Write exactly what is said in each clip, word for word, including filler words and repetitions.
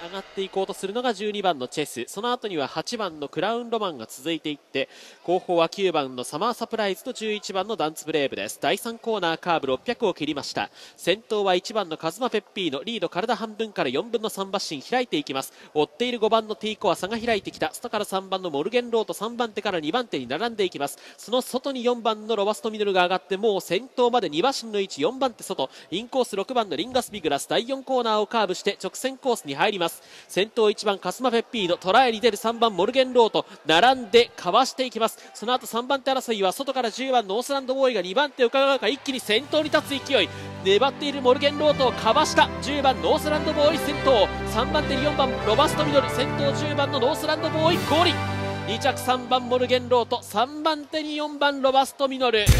上がっていこうとするのがじゅうにばんのチェス、その後にははちばんのクラウンロマンが続いていって、後方はきゅうばんのサマーサプライズとじゅういちばんのダンツブレイブです。だいさんコーナーカーブろっぴゃくを切りました。先頭はいちばんのカズマペッピーノ、リード体半分からよんぶんのさん馬身開いていきます。追っているごばんのティーコア差が開いてきた。外からさんばんのモルゲンロート、さんばん手からにばん手に並んでいきます。その外によんばんのロバストミノルが上がって、もう先頭までに馬身の位置、よんばん手外、インコースろくばんのリンガスビグラス、だいよんコーナーをカーブして直線コースに入ります。先頭いちばんカスマペッピーノ、トライに出るさんばんモルゲンロート、並んでかわしていきます。その後さんばん手争いは外からじゅうばんノースランドボーイがにばん手を伺うか、一気に先頭に立つ勢い、粘っているモルゲンロートをかわした。じゅうばんノースランドボーイ先頭、さんばん手によんばんロバストミドル、先頭じゅうばんのノースランドボーイゴール、に着さんばんモルゲンロート、さんばん手によんばんロバストミノル。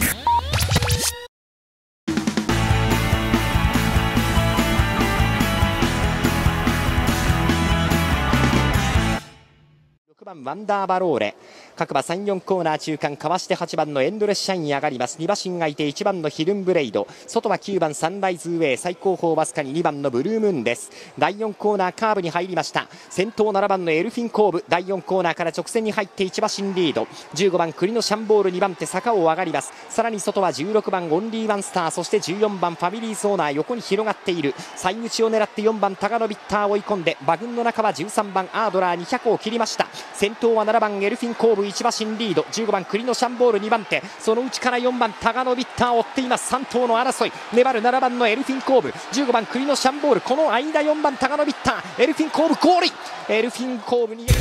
ろくばんワンダーバローレ、各馬さん、よんコーナー中間かわしてはちばんのエンドレスシャイン上がります。に馬身がいていちばんのヒルンブレイド、外はきゅうばんサンライズウェイ、最後方わずかににばんのブルームーンです。だいよんコーナーカーブに入りました。先頭ななばんのエルフィンコーブ、だいよんコーナーから直線に入っていち馬身リード、じゅうごばんクリノシャンボールにばん手坂を上がります。さらに外はじゅうろくばんオンリーワンスター、そしてじゅうよんばんファミリーソーナー、横に広がっている。最内を狙ってよんばんタガノビッター追い込んで、馬群の中はじゅうさんばんアードラーにひゃくを切りました。先頭はななばんエルフィンコーブ、いち馬身リード、じゅうごばんクリノシャンボールにばん手、その内からよんばんタガノビッターを追っています。さん頭の争い、粘るななばんのエルフィンコーブ、じゅうごばんクリノシャンボール、この間よんばんタガノビッター、エルフィンコーブゴール、エルフィンコーブに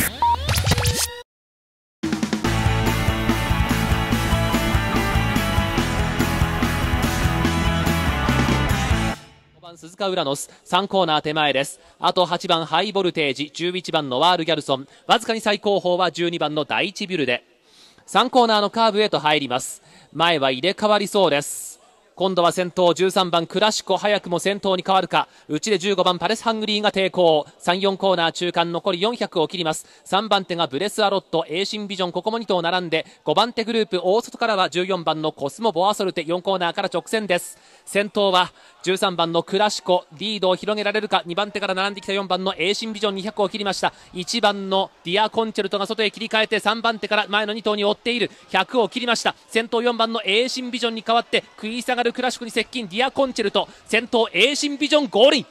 鈴鹿ウラノスさんコーナー手前です。あとはちばんハイボルテージ、じゅういちばんのワールギャルソン、わずかに最後方はじゅうにばんの第一ビュルデ、さんコーナーのカーブへと入ります。前は入れ替わりそうです。今度は先頭じゅうさんばんクラシコ、早くも先頭に変わるか。内でじゅうごばんパレスハングリーが抵抗。さん、よんコーナー中間残りよんひゃくを切ります。さんばん手がブレスアロット、エーシンビジョン、ここもに頭並んで、ごばん手グループ大外からはじゅうよんばんのコスモボアソルテ、よんコーナーから直線です。先頭はじゅうさんばんのクラシコ、リードを広げられるか。にばん手から並んできたよんばんのエーシンビジョン、にひゃくを切りました。いちばんのディアコンチェルトが外へ切り替えて、さんばん手から前のに頭に追っている。ひゃくを切りました。先頭よんばんのエーシンビジョンに代わって食い下がるクラシコに接近、ディアコンチェルト、先頭エーシンビジョンゴールイン。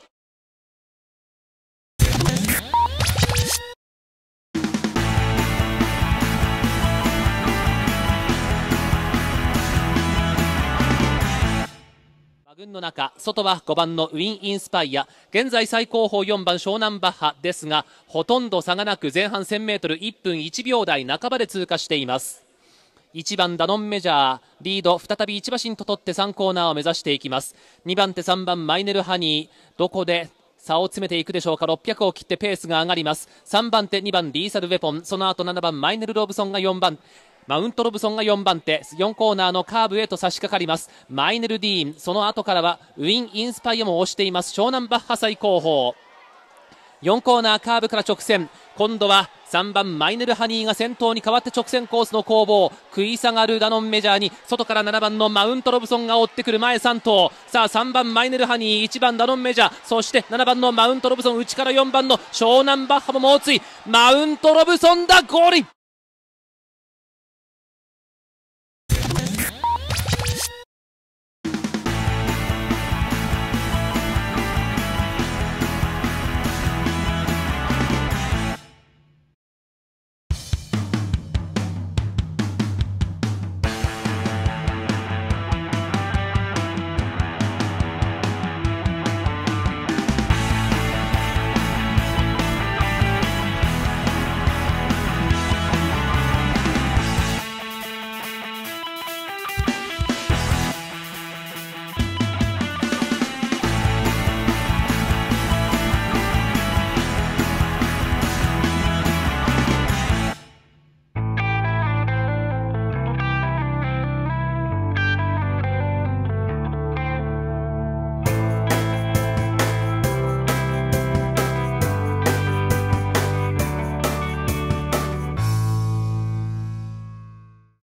馬群の中、外はごばんのウィン・インスパイア、現在最高峰よんばん湘南バッハですが、ほとんど差がなく前半 せんメートルいっぷんいちびょう台半ばで通過しています。いちばんダノンメジャー、リード再びいち馬身と取ってさんコーナーを目指していきます。にばん手さんばんマイネルハニー、どこで差を詰めていくでしょうか。ろっぴゃくを切ってペースが上がります。さんばん手にばんリーサルウェポン、その後ななばんマイネルロブソンがよんばん、マウントロブソンがよんばん手、よんコーナーのカーブへと差し掛かります。マイネルディーン、その後からはウィン・インスパイアも押しています。湘南バッハ最高峰、よんコーナーカーブから直線、今度はさんばんマイネルハニーが先頭に代わって直線コースの攻防、食い下がるダノンメジャーに外からななばんのマウントロブソンが追ってくる。前さん頭、さあさんばんマイネルハニー、いちばんダノンメジャー、そしてななばんのマウントロブソン、内からよんばんの湘南バッハも猛追、マウントロブソンだゴールイン。